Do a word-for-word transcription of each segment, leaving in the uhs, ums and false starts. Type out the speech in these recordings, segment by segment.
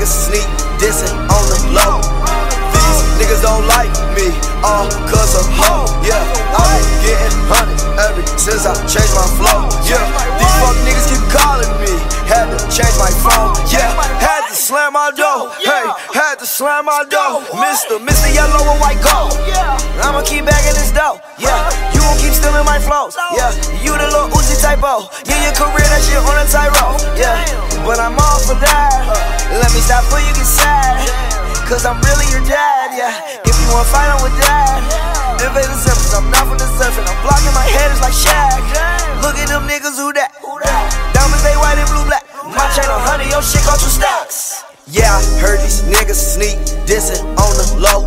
niggas sneak dissing on the low. These niggas don't like me, all cause of hoe. Yeah, I've been getting honey ever since I changed my flow. Yeah, these fuck niggas keep calling me, had to change my phone. Yeah, had to slam my door. Hey, had to slam my door. Mister, Mister Yellow and White Gold. I'ma keep bagging this dough. Yeah, you won't keep stealing my flows. Yeah, you the little Uzi typo. Yeah, your career that shit on a tightrope. Yeah, but I'm all for that. Let me stop before you get sad, cause I'm really your dad. Yeah, if you wanna fight, I'm with that. Invade the surface, I'm not from the surface. I'm blocking my head, it's like Shaq. Look at them niggas, who that? Diamonds, they white and blue black. My chain a hundred, your shit cost two stacks. Yeah, I heard these niggas sneak dissing on the low.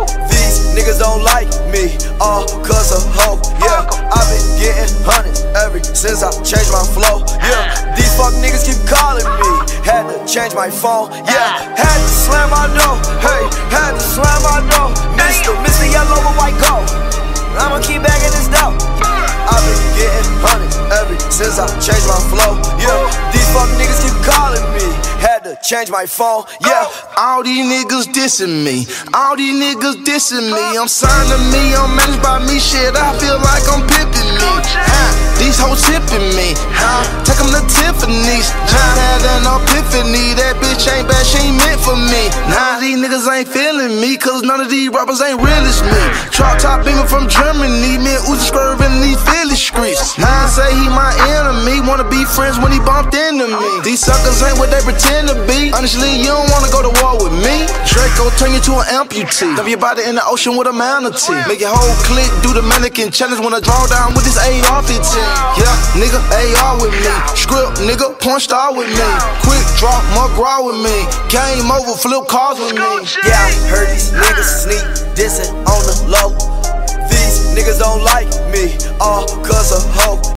These niggas don't like me, all cause of hoe. Yeah, I've been getting hundreds ever since I changed my flow. Yeah, these fuck niggas keep calling me, had to change my phone. Yeah, had to slam my door. Hey, had to slam my door. Mister, Mister Yellow and White Gold. I'ma keep bagging this dough. I've been getting hundreds ever since I changed my flow. Yeah, these fuck niggas keep calling me, had to change my phone. Yeah, all these niggas dissing me, all these niggas dissing me. I'm signed to me, I'm managed by me. Shit, I feel like I'm pimping me. Huh? These hoes tipping me. Huh? Take them to Tiffany's. Just had an epiphany. That bitch ain't bad, she ain't meant for me. None of these niggas ain't feeling me, cause none of these rappers ain't real as me. Drop top beaming from Germany, me and Uzi swerving these Philly streets. Now say he my enemy, wanna be friends when he bumped into me. These suckers ain't what they pretend to be. Honestly, you don't wanna go to war with me. Draco turn you to an amputee. Dump your body in the ocean with a manatee. Make your whole clique do the mannequin challenge when I draw down with this A R fifteen. Yeah, nigga, A R with me. Script, nigga, porn star with me. Quick drop, McGraw with me. Game over, flip cars with me. Yeah, I heard these niggas sneak dissing on the low. These niggas don't like me, all cause of hoe.